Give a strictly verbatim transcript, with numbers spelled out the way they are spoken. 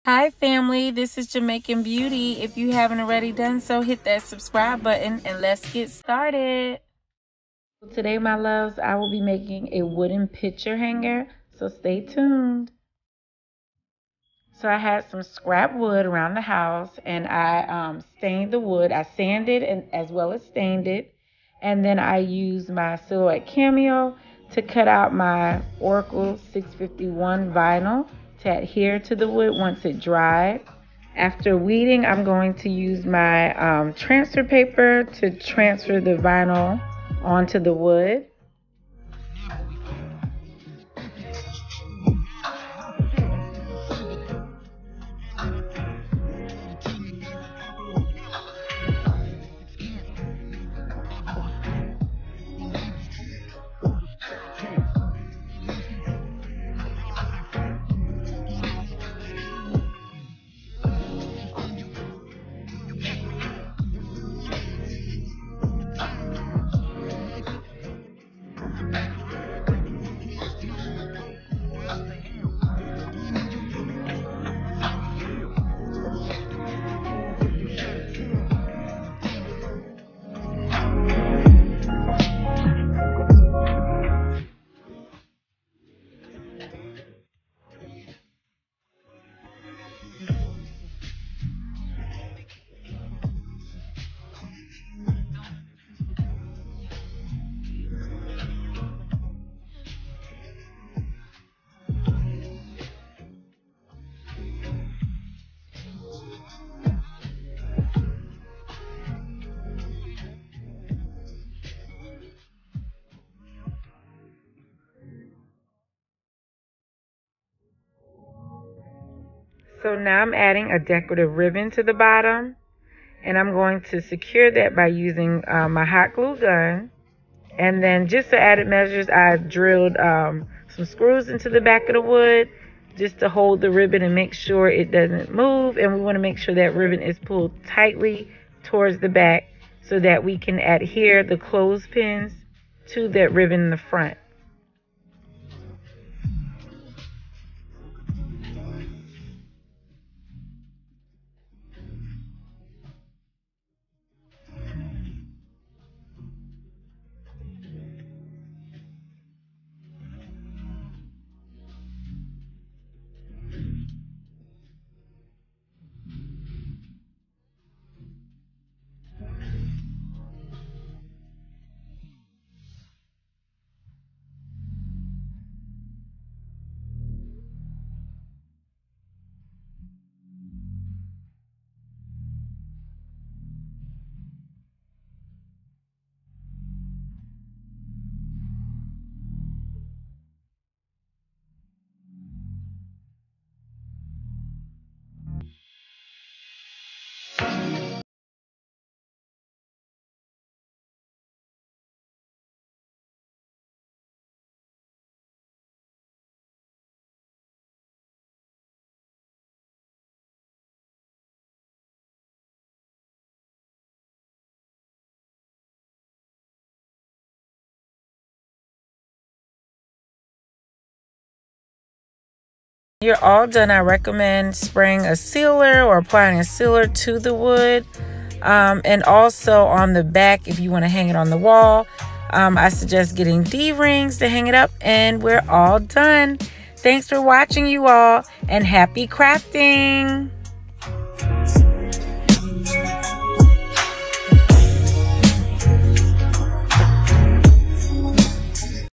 Hi family, this is Jamaican Beauty. If you haven't already done so, hit that subscribe button and let's get started. Today, my loves, I will be making a wooden picture hanger, so stay tuned. So I had some scrap wood around the house and I um, stained the wood. I sanded and as well as stained it. And then I used my Silhouette Cameo to cut out my Oracal six fifty-one vinyl to adhere to the wood once it dried. After weeding, I'm going to use my um, transfer paper to transfer the vinyl onto the wood. So now I'm adding a decorative ribbon to the bottom, and I'm going to secure that by using uh, my hot glue gun. And then just for added measures, I drilled um, some screws into the back of the wood just to hold the ribbon and make sure it doesn't move. And we want to make sure that ribbon is pulled tightly towards the back so that we can adhere the clothespins to that ribbon in the front. You're all done. I recommend spraying a sealer or applying a sealer to the wood. Um, and also on the back, if you want to hang it on the wall, um, I suggest getting D-rings to hang it up. And we're all done. Thanks for watching, you all, and happy crafting.